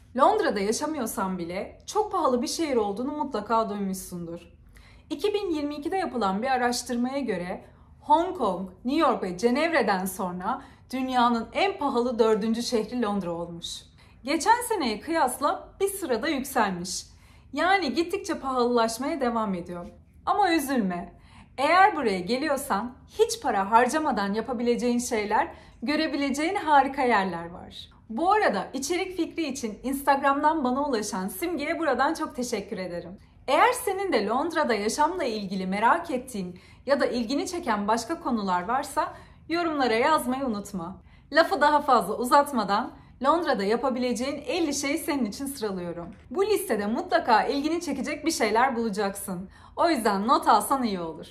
Londra'da yaşamıyorsan bile çok pahalı bir şehir olduğunu mutlaka duymuşsundur. 2022'de yapılan bir araştırmaya göre Hong Kong, New York ve Cenevre'den sonra dünyanın en pahalı 4. şehri Londra olmuş. Geçen seneye kıyasla bir sırada yükselmiş. Yani gittikçe pahalılaşmaya devam ediyor. Ama üzülme. Eğer buraya geliyorsan hiç para harcamadan yapabileceğin şeyler, görebileceğin harika yerler var. Bu arada içerik fikri için Instagram'dan bana ulaşan Simge'ye buradan çok teşekkür ederim. Eğer senin de Londra'da yaşamla ilgili merak ettiğin ya da ilgini çeken başka konular varsa yorumlara yazmayı unutma. Lafı daha fazla uzatmadan Londra'da yapabileceğin 50 şeyi senin için sıralıyorum. Bu listede mutlaka ilgini çekecek bir şeyler bulacaksın. O yüzden not alsan iyi olur.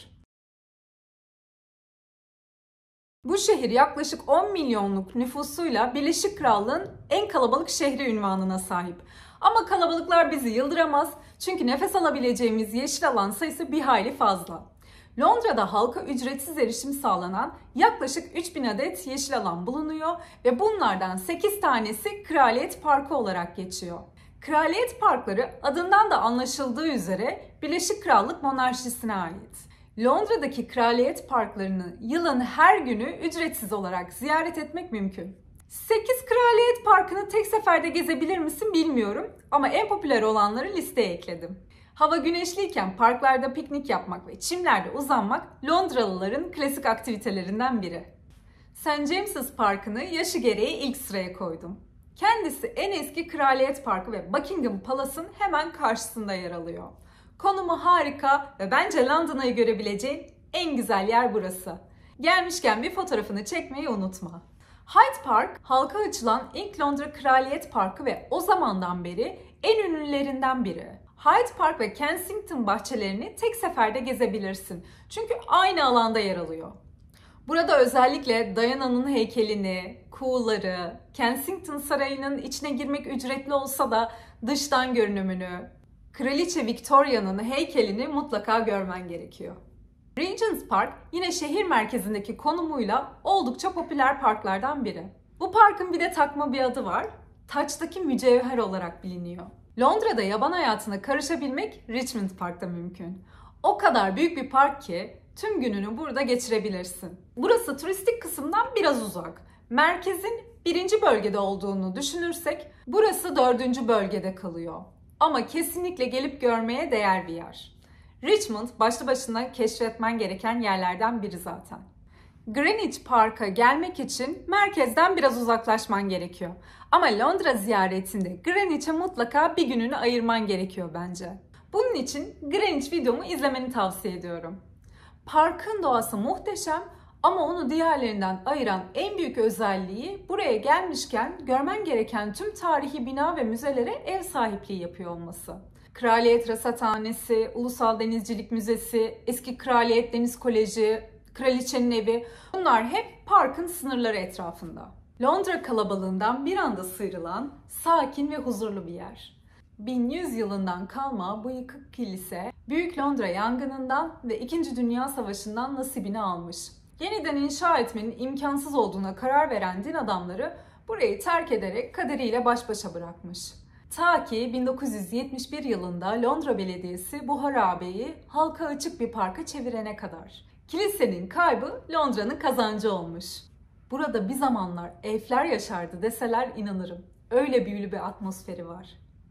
Bu şehir yaklaşık 10 milyonluk nüfusuyla Birleşik Krallığın en kalabalık şehri unvanına sahip. Ama kalabalıklar bizi yıldıramaz çünkü nefes alabileceğimiz yeşil alan sayısı bir hayli fazla. Londra'da halka ücretsiz erişim sağlanan yaklaşık 3000 adet yeşil alan bulunuyor ve bunlardan 8 tanesi Kraliyet Parkı olarak geçiyor. Kraliyet Parkları adından da anlaşıldığı üzere Birleşik Krallık monarşisine ait. Londra'daki kraliyet parklarını yılın her günü ücretsiz olarak ziyaret etmek mümkün. 8 kraliyet parkını tek seferde gezebilir misin bilmiyorum ama en popüler olanları listeye ekledim. Hava güneşliyken parklarda piknik yapmak ve çimlerde uzanmak Londralıların klasik aktivitelerinden biri. St. James's Parkı'nı yaşı gereği ilk sıraya koydum. Kendisi en eski kraliyet parkı ve Buckingham Palace'ın hemen karşısında yer alıyor. Konumu harika ve bence London'ı görebileceğin en güzel yer burası. Gelmişken bir fotoğrafını çekmeyi unutma. Hyde Park, halka açılan ilk Londra Kraliyet Parkı ve o zamandan beri en ünlülerinden biri. Hyde Park ve Kensington bahçelerini tek seferde gezebilirsin. Çünkü aynı alanda yer alıyor. Burada özellikle Diana'nın heykelini, kuğuları, Kensington Sarayı'nın içine girmek ücretli olsa da dıştan görünümünü, Kraliçe Victoria'nın heykelini mutlaka görmen gerekiyor. Regent's Park yine şehir merkezindeki konumuyla oldukça popüler parklardan biri. Bu parkın bir de takma bir adı var. Taçtaki mücevher olarak biliniyor. Londra'da yaban hayatına karışabilmek Richmond Park'ta mümkün. O kadar büyük bir park ki tüm gününü burada geçirebilirsin. Burası turistik kısımdan biraz uzak. Merkezin 1. bölgede olduğunu düşünürsek burası 4. bölgede kalıyor. Ama kesinlikle gelip görmeye değer bir yer. Richmond başlı başına keşfetmen gereken yerlerden biri zaten. Greenwich Park'a gelmek için merkezden biraz uzaklaşman gerekiyor. Ama Londra ziyaretinde Greenwich'e mutlaka bir gününü ayırman gerekiyor bence. Bunun için Greenwich videomu izlemeni tavsiye ediyorum. Parkın doğası muhteşem ama onu diğerlerinden ayıran en büyük özelliği buraya gelmişken görmen gereken tüm tarihi bina ve müzelere ev sahipliği yapıyor olması. Kraliyet Rasathanesi, Ulusal Denizcilik Müzesi, eski Kraliyet Deniz Koleji, Kraliçenin Evi bunlar hep parkın sınırları etrafında. Londra kalabalığından bir anda sıyrılan, sakin ve huzurlu bir yer. 1100 yılından kalma bu yıkık kilise, Büyük Londra yangınından ve 2. Dünya Savaşı'ndan nasibini almış. Yeniden inşa etmenin imkansız olduğuna karar veren din adamları burayı terk ederek kaderiyle baş başa bırakmış. Ta ki 1971 yılında Londra Belediyesi bu harabeyi halka açık bir parka çevirene kadar. Kilisenin kaybı Londra'nın kazancı olmuş. Burada bir zamanlar elfler yaşardı deseler inanırım. Öyle büyülü bir atmosferi var.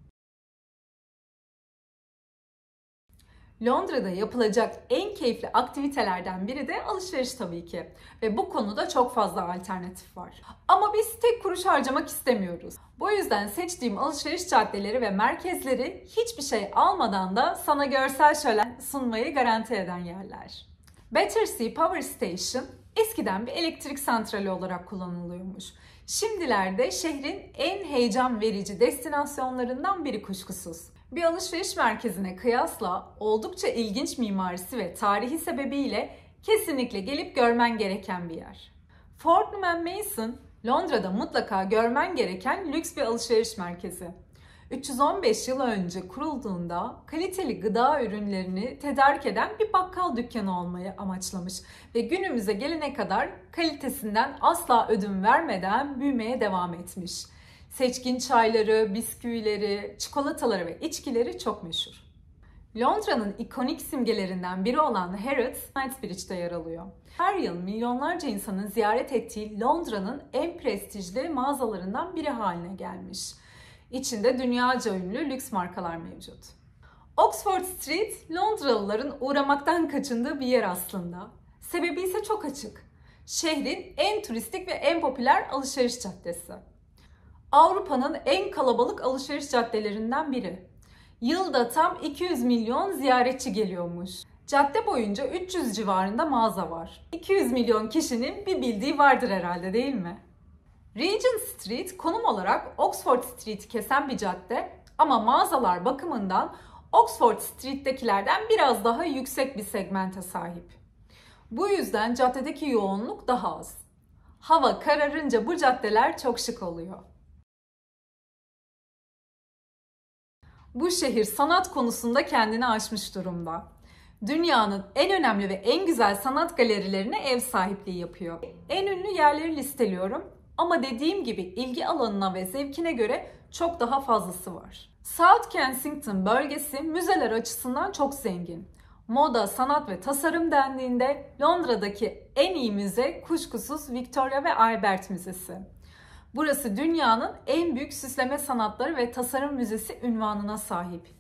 Londra'da yapılacak en keyifli aktivitelerden biri de alışveriş tabii ki. Ve bu konuda çok fazla alternatif var. Ama biz tek kuruş harcamak istemiyoruz. Bu yüzden seçtiğim alışveriş caddeleri ve merkezleri hiçbir şey almadan da sana görsel şölen sunmayı garanti eden yerler. Battersea Power Station eskiden bir elektrik santrali olarak kullanılıyormuş. Şimdilerde şehrin en heyecan verici destinasyonlarından biri kuşkusuz. Bir alışveriş merkezine kıyasla oldukça ilginç mimarisi ve tarihi sebebiyle kesinlikle gelip görmen gereken bir yer. Fortnum & Mason, Londra'da mutlaka görmen gereken lüks bir alışveriş merkezi. 315 yıl önce kurulduğunda kaliteli gıda ürünlerini tedarik eden bir bakkal dükkanı olmayı amaçlamış ve günümüze gelene kadar kalitesinden asla ödün vermeden büyümeye devam etmiş. Seçkin çayları, bisküvileri, çikolataları ve içkileri çok meşhur. Londra'nın ikonik simgelerinden biri olan Harrods, Knightsbridge'de yer alıyor. Her yıl milyonlarca insanın ziyaret ettiği Londra'nın en prestijli mağazalarından biri haline gelmiş. İçinde dünyaca ünlü lüks markalar mevcut. Oxford Street, Londralıların uğramaktan kaçındığı bir yer aslında. Sebebi ise çok açık. Şehrin en turistik ve en popüler alışveriş caddesi. Avrupa'nın en kalabalık alışveriş caddelerinden biri. Yılda tam 200 milyon ziyaretçi geliyormuş. Cadde boyunca 300 civarında mağaza var. 200 milyon kişinin bir bildiği vardır herhalde, değil mi? Regent Street konum olarak Oxford Street'i kesen bir cadde ama mağazalar bakımından Oxford Street'tekilerden biraz daha yüksek bir segmente sahip. Bu yüzden caddedeki yoğunluk daha az. Hava kararınca bu caddeler çok şık oluyor. Bu şehir sanat konusunda kendini aşmış durumda. Dünyanın en önemli ve en güzel sanat galerilerine ev sahipliği yapıyor. En ünlü yerleri listeliyorum ama dediğim gibi ilgi alanına ve zevkine göre çok daha fazlası var. South Kensington bölgesi müzeler açısından çok zengin. Moda, sanat ve tasarım dendiğinde Londra'daki en iyi müze kuşkusuz Victoria ve Albert Müzesi. Burası dünyanın en büyük süsleme sanatları ve tasarım müzesi unvanına sahip.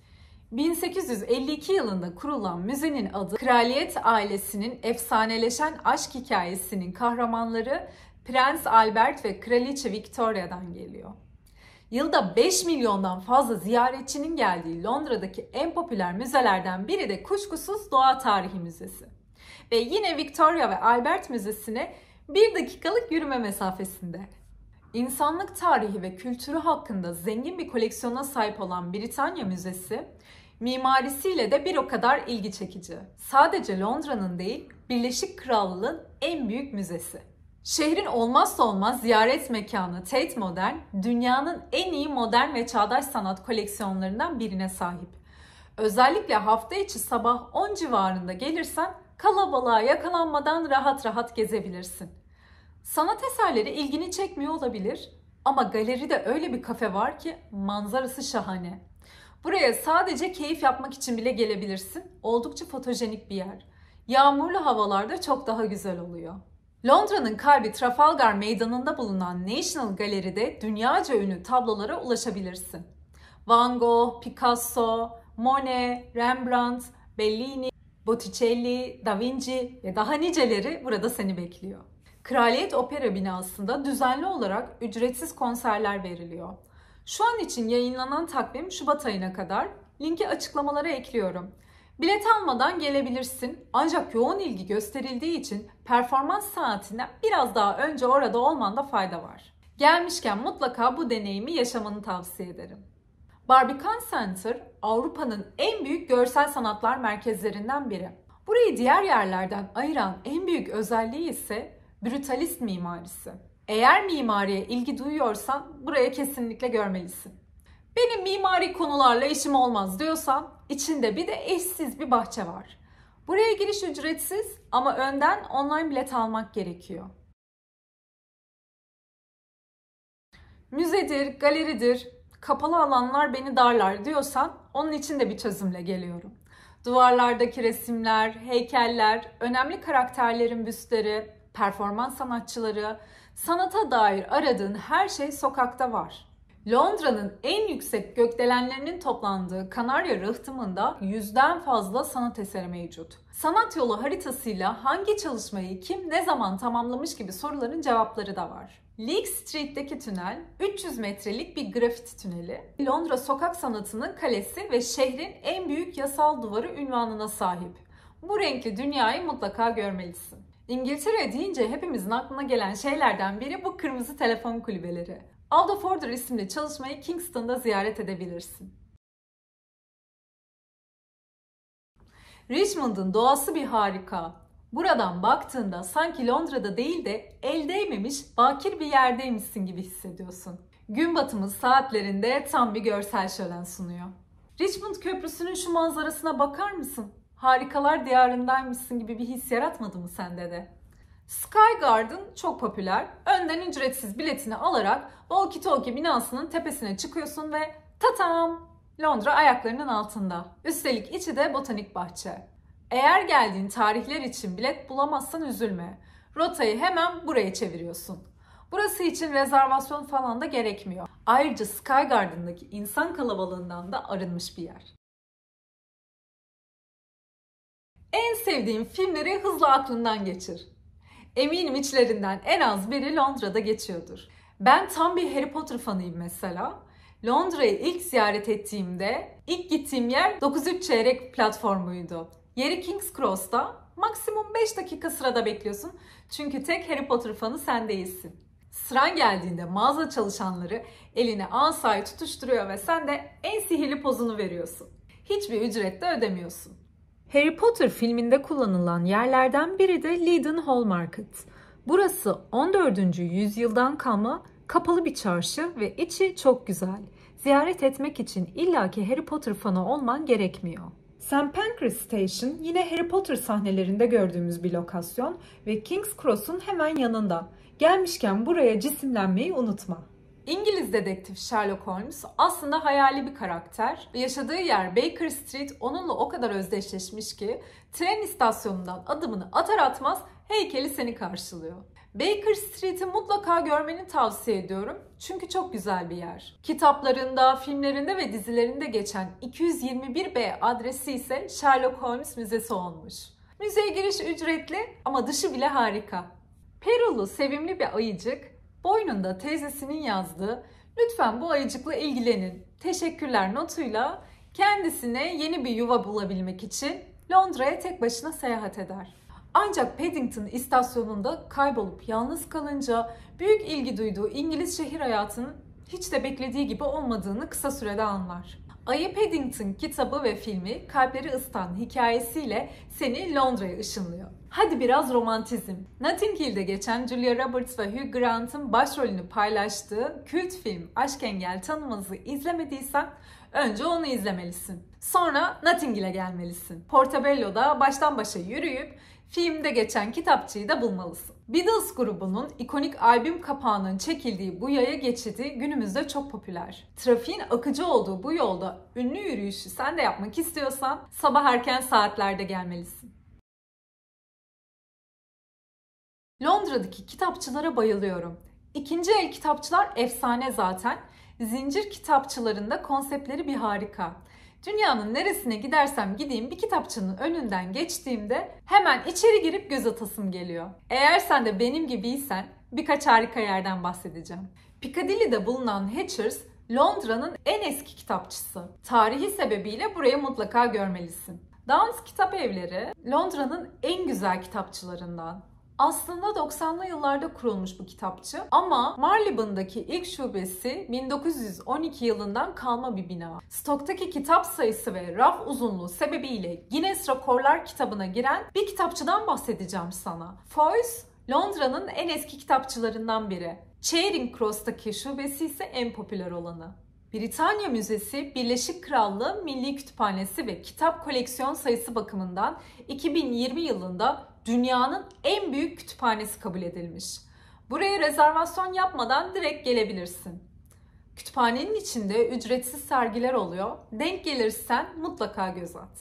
1852 yılında kurulan müzenin adı, kraliyet ailesinin efsaneleşen aşk hikayesinin kahramanları Prens Albert ve Kraliçe Victoria'dan geliyor. Yılda 5 milyondan fazla ziyaretçinin geldiği Londra'daki en popüler müzelerden biri de kuşkusuz Doğa Tarihi Müzesi. Ve yine Victoria ve Albert Müzesi'ne 1 dakikalık yürüme mesafesinde. İnsanlık tarihi ve kültürü hakkında zengin bir koleksiyona sahip olan Britanya Müzesi, mimarisiyle de bir o kadar ilgi çekici. Sadece Londra'nın değil, Birleşik Krallığın en büyük müzesi. Şehrin olmazsa olmaz ziyaret mekanı Tate Modern, dünyanın en iyi modern ve çağdaş sanat koleksiyonlarından birine sahip. Özellikle hafta içi sabah 10 civarında gelirsen kalabalığa yakalanmadan rahat rahat gezebilirsin. Sanat eserleri ilgini çekmiyor olabilir ama galeride öyle bir kafe var ki manzarası şahane. Buraya sadece keyif yapmak için bile gelebilirsin. Oldukça fotojenik bir yer. Yağmurlu havalarda çok daha güzel oluyor. Londra'nın kalbi Trafalgar Meydanı'nda bulunan National Gallery'de dünyaca ünlü tablolara ulaşabilirsin. Van Gogh, Picasso, Monet, Rembrandt, Bellini, Botticelli, Da Vinci ve daha niceleri burada seni bekliyor. Kraliyet Opera binasında düzenli olarak ücretsiz konserler veriliyor. Şu an için yayınlanan takvim Şubat ayına kadar. Linki açıklamalara ekliyorum. Bilet almadan gelebilirsin ancak yoğun ilgi gösterildiği için performans saatinden biraz daha önce orada olmanda fayda var. Gelmişken mutlaka bu deneyimi yaşamanı tavsiye ederim. Barbican Center, Avrupa'nın en büyük görsel sanatlar merkezlerinden biri. Burayı diğer yerlerden ayıran en büyük özelliği ise brutalist mimarisi. Eğer mimariye ilgi duyuyorsan buraya kesinlikle görmelisin. Benim mimari konularla işim olmaz diyorsan içinde bir de eşsiz bir bahçe var. Buraya giriş ücretsiz ama önden online bilet almak gerekiyor. Müzedir, galeridir, kapalı alanlar beni darlar diyorsan onun için de bir çözümle geliyorum. Duvarlardaki resimler, heykeller, önemli karakterlerin büstleri, performans sanatçıları, sanata dair aradığın her şey sokakta var. Londra'nın en yüksek gökdelenlerinin toplandığı Kanarya Rıhtımı'nda 100'den fazla sanat eseri mevcut. Sanat yolu haritasıyla hangi çalışmayı kim ne zaman tamamlamış gibi soruların cevapları da var. Leake Street'teki tünel 300 metrelik bir grafiti tüneli. Londra sokak sanatının kalesi ve şehrin en büyük yasal duvarı unvanına sahip. Bu renkli dünyayı mutlaka görmelisin. İngiltere deyince hepimizin aklına gelen şeylerden biri bu kırmızı telefon kulübeleri. Out of Order isimli çalışmayı Kingston'da ziyaret edebilirsin. Richmond'un doğası bir harika. Buradan baktığında sanki Londra'da değil de el değmemiş bakir bir yerdeymişsin gibi hissediyorsun. Gün batımı saatlerinde tam bir görsel şölen sunuyor. Richmond Köprüsü'nün şu manzarasına bakar mısın? Harikalar diyarındaymışsın gibi bir his yaratmadı mı sende de? Sky Garden çok popüler. Önden ücretsiz biletini alarak Walkie Talkie binasının tepesine çıkıyorsun ve tatam! Londra ayaklarının altında. Üstelik içi de botanik bahçe. Eğer geldiğin tarihler için bilet bulamazsan üzülme. Rotayı hemen buraya çeviriyorsun. Burası için rezervasyon falan da gerekmiyor. Ayrıca Sky Garden'daki insan kalabalığından da arınmış bir yer. En sevdiğin filmleri hızla aklından geçir. Eminim içlerinden en az biri Londra'da geçiyordur. Ben tam bir Harry Potter fanıyım mesela. Londra'yı ilk ziyaret ettiğimde ilk gittiğim yer 9.3 çeyrek platformuydu. Yeri King's Cross'ta. Maksimum 5 dakika sırada bekliyorsun. Çünkü tek Harry Potter fanı sen değilsin. Sıran geldiğinde mağaza çalışanları eline asayı tutuşturuyor ve sen de en sihirli pozunu veriyorsun. Hiçbir ücret de ödemiyorsun. Harry Potter filminde kullanılan yerlerden biri de Leadenhall Market. Burası 14. yüzyıldan kalma kapalı bir çarşı ve içi çok güzel. Ziyaret etmek için illaki Harry Potter fanı olman gerekmiyor. St. Pancras Station yine Harry Potter sahnelerinde gördüğümüz bir lokasyon ve King's Cross'un hemen yanında. Gelmişken buraya cisimlenmeyi unutma. İngiliz dedektif Sherlock Holmes aslında hayali bir karakter. Yaşadığı yer Baker Street onunla o kadar özdeşleşmiş ki tren istasyonundan adımını atar atmaz heykeli seni karşılıyor. Baker Street'i mutlaka görmeni tavsiye ediyorum. Çünkü çok güzel bir yer. Kitaplarında, filmlerinde ve dizilerinde geçen 221B adresi ise Sherlock Holmes Müzesi olmuş. Müzeye giriş ücretli ama dışı bile harika. Perulu sevimli bir ayıcık, boynunda teyzesinin yazdığı "Lütfen bu ayıcıkla ilgilenin, teşekkürler" notuyla kendisine yeni bir yuva bulabilmek için Londra'ya tek başına seyahat eder. Ancak Paddington istasyonunda kaybolup yalnız kalınca büyük ilgi duyduğu İngiliz şehir hayatının hiç de beklediği gibi olmadığını kısa sürede anlar. Ayı Paddington kitabı ve filmi kalpleri ısıtan hikayesiyle seni Londra'ya ışınlıyor. Hadi biraz romantizm. Notting Hill'de geçen Julia Roberts ve Hugh Grant'ın başrolünü paylaştığı kült film Aşk Engel Tanımaz'ı izlemediysen önce onu izlemelisin. Sonra Notting Hill'e gelmelisin. Portobello'da baştan başa yürüyüp filmde geçen kitapçıyı da bulmalısın. Beatles grubunun ikonik albüm kapağının çekildiği bu yaya geçidi günümüzde çok popüler. Trafiğin akıcı olduğu bu yolda ünlü yürüyüşü sen de yapmak istiyorsan sabah erken saatlerde gelmelisin. Londra'daki kitapçılara bayılıyorum. İkinci el kitapçılar efsane zaten. Zincir kitapçılarında konseptleri bir harika. Dünyanın neresine gidersem gideyim bir kitapçının önünden geçtiğimde hemen içeri girip göz atasım geliyor. Eğer sen de benim gibiysen birkaç harika yerden bahsedeceğim. Piccadilly'de bulunan Hatchers, Londra'nın en eski kitapçısı. Tarihi sebebiyle burayı mutlaka görmelisin. Downs Kitap Evleri, Londra'nın en güzel kitapçılarından. Aslında 90'lı yıllarda kurulmuş bu kitapçı ama Marylebon'daki ilk şubesi 1912 yılından kalma bir bina. Stoktaki kitap sayısı ve raf uzunluğu sebebiyle Guinness Rekorlar kitabına giren bir kitapçıdan bahsedeceğim sana. Foy's, Londra'nın en eski kitapçılarından biri. Charing Cross'taki şubesi ise en popüler olanı. Britanya Müzesi, Birleşik Krallığı Milli Kütüphanesi ve kitap koleksiyon sayısı bakımından 2020 yılında dünyanın en büyük kütüphanesi kabul edilmiş. Buraya rezervasyon yapmadan direkt gelebilirsin. Kütüphanenin içinde ücretsiz sergiler oluyor. Denk gelirsen mutlaka göz at.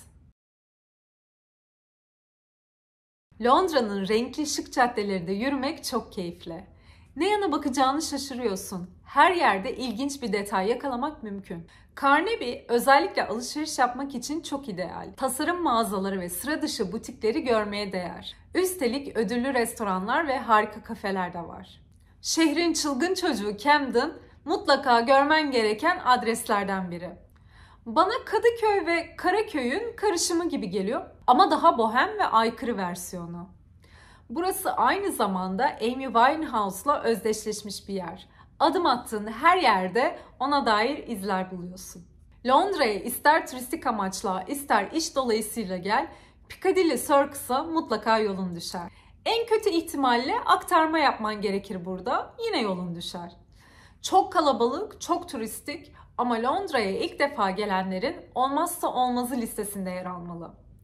Londra'nın renkli şık caddelerinde yürümek çok keyifli. Ne yana bakacağını şaşırıyorsun. Her yerde ilginç bir detay yakalamak mümkün. Carnaby özellikle alışveriş yapmak için çok ideal. Tasarım mağazaları ve sıra dışı butikleri görmeye değer. Üstelik ödüllü restoranlar ve harika kafeler de var. Şehrin çılgın çocuğu Camden mutlaka görmen gereken adreslerden biri. Bana Kadıköy ve Karaköy'ün karışımı gibi geliyor ama daha bohem ve aykırı versiyonu. Burası aynı zamanda Amy Winehouse'la özdeşleşmiş bir yer. Adım attığın her yerde ona dair izler buluyorsun. Londra'ya ister turistik amaçla ister iş dolayısıyla gel, Piccadilly Circus'a mutlaka yolun düşer. En kötü ihtimalle aktarma yapman gerekir burada, yine yolun düşer. Çok kalabalık, çok turistik ama Londra'ya ilk defa gelenlerin olmazsa olmazı listesinde yer almalı.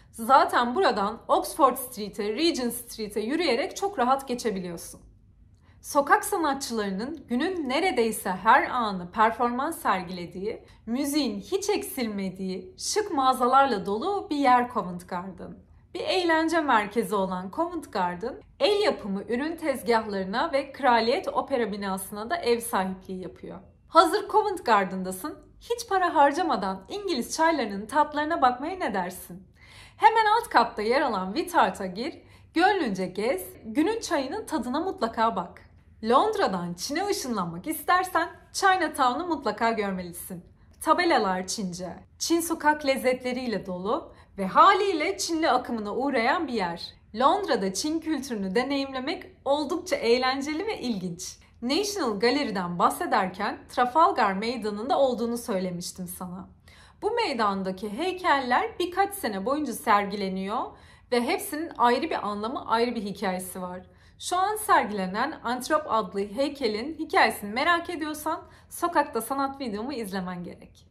Zaten buradan Oxford Street'e, Regent Street'e yürüyerek çok rahat geçebiliyorsun. Sokak sanatçılarının günün neredeyse her anı performans sergilediği, müziğin hiç eksilmediği, şık mağazalarla dolu bir yer Covent Garden. Bir eğlence merkezi olan Covent Garden, el yapımı ürün tezgahlarına ve Kraliyet Opera binasına da ev sahipliği yapıyor. Hazır Covent Garden'dasın, hiç para harcamadan İngiliz çaylarının tatlarına bakmaya ne dersin? Hemen alt katta yer alan Witart'a gir, gönlünce gez, günün çayının tadına mutlaka bak. Londra'dan Çin'e ışınlanmak istersen Chinatown'u mutlaka görmelisin. Tabelalar Çince, Çin sokak lezzetleriyle dolu ve haliyle Çinli akımına uğrayan bir yer. Londra'da Çin kültürünü deneyimlemek oldukça eğlenceli ve ilginç. National Gallery'den bahsederken Trafalgar Meydanı'nda olduğunu söylemiştim sana. Bu meydandaki heykeller birkaç sene boyunca sergileniyor ve hepsinin ayrı bir anlamı, ayrı bir hikayesi var. Şu an sergilenen Antrop adlı heykelin hikayesini merak ediyorsan Sokakta Sanat videomu izlemen gerek.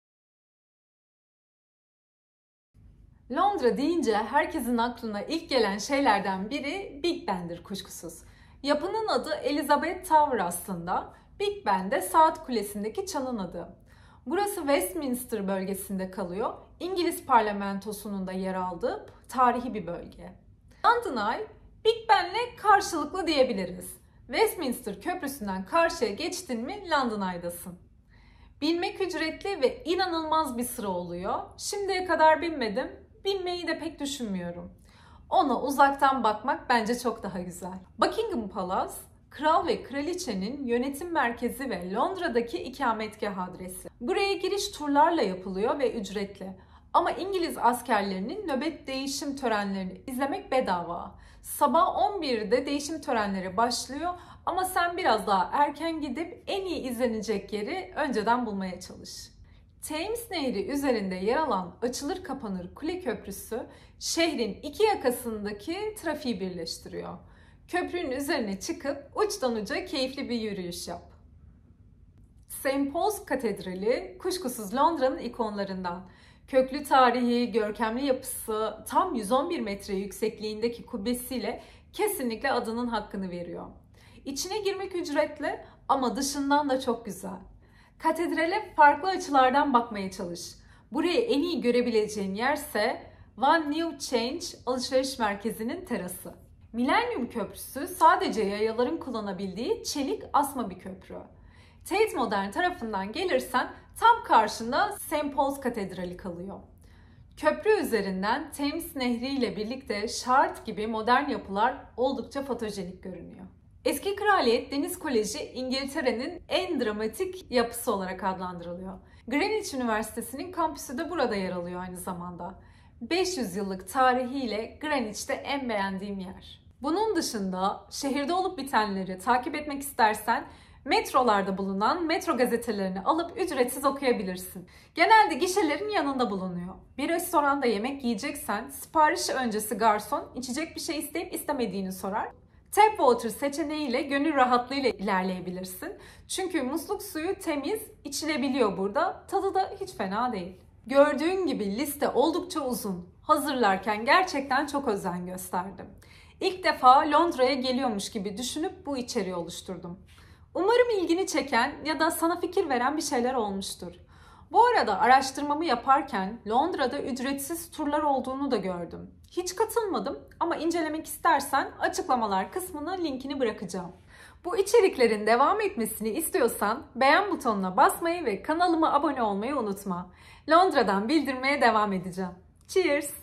Londra deyince herkesin aklına ilk gelen şeylerden biri Big Ben'dir kuşkusuz. Yapının adı Elizabeth Tower aslında. Big Ben de Saat Kulesi'ndeki çanın adı. Burası Westminster bölgesinde kalıyor. İngiliz parlamentosunun da yer aldığı tarihi bir bölge. London Eye, Big Ben'le karşılıklı diyebiliriz. Westminster Köprüsü'nden karşıya geçtin mi London Eye'dasın. Binmek ücretli ve inanılmaz bir sıra oluyor. Şimdiye kadar binmedim, binmeyi de pek düşünmüyorum. Ona uzaktan bakmak bence çok daha güzel. Buckingham Palace, kral ve kraliçenin yönetim merkezi ve Londra'daki ikametgah adresi. Buraya giriş turlarla yapılıyor ve ücretli. Ama İngiliz askerlerinin nöbet değişim törenlerini izlemek bedava. Sabah 11'de değişim törenleri başlıyor ama sen biraz daha erken gidip en iyi izlenecek yeri önceden bulmaya çalış. Thames Nehri üzerinde yer alan açılır kapanır Kule Köprüsü şehrin iki yakasındaki trafiği birleştiriyor. Köprünün üzerine çıkıp uçtan uca keyifli bir yürüyüş yap. St. Paul's Katedrali kuşkusuz Londra'nın ikonlarından. Köklü tarihi, görkemli yapısı, tam 111 metre yüksekliğindeki kubbesiyle kesinlikle adının hakkını veriyor. İçine girmek ücretli ama dışından da çok güzel. Katedrale farklı açılardan bakmaya çalış. Burayı en iyi görebileceğin yerse One New Change alışveriş merkezinin terası. Millennium Köprüsü sadece yayaların kullanabildiği çelik asma bir köprü. Tate Modern tarafından gelirsen tam karşında St. Paul's Katedrali kalıyor. Köprü üzerinden Thames Nehri ile birlikte Shard gibi modern yapılar oldukça fotojenik görünüyor. Eski Kraliyet Deniz Koleji İngiltere'nin en dramatik yapısı olarak adlandırılıyor. Greenwich Üniversitesi'nin kampüsü de burada yer alıyor aynı zamanda. 500 yıllık tarihiyle Greenwich'te en beğendiğim yer. Bunun dışında şehirde olup bitenleri takip etmek istersen metrolarda bulunan metro gazetelerini alıp ücretsiz okuyabilirsin. Genelde gişelerin yanında bulunuyor. Bir restoranda yemek yiyeceksen sipariş öncesi garson içecek bir şey isteyip istemediğini sorar. Tap water seçeneğiyle gönül rahatlığıyla ilerleyebilirsin. Çünkü musluk suyu temiz, içilebiliyor burada. Tadı da hiç fena değil. Gördüğün gibi liste oldukça uzun. Hazırlarken gerçekten çok özen gösterdim. İlk defa Londra'ya geliyormuş gibi düşünüp bu içeriği oluşturdum. Umarım ilgini çeken ya da sana fikir veren bir şeyler olmuştur. Bu arada araştırmamı yaparken Londra'da ücretsiz turlar olduğunu da gördüm. Hiç katılmadım ama incelemek istersen açıklamalar kısmına linkini bırakacağım. Bu içeriklerin devam etmesini istiyorsan beğen butonuna basmayı ve kanalıma abone olmayı unutma. Londra'dan bildirmeye devam edeceğim. Cheers!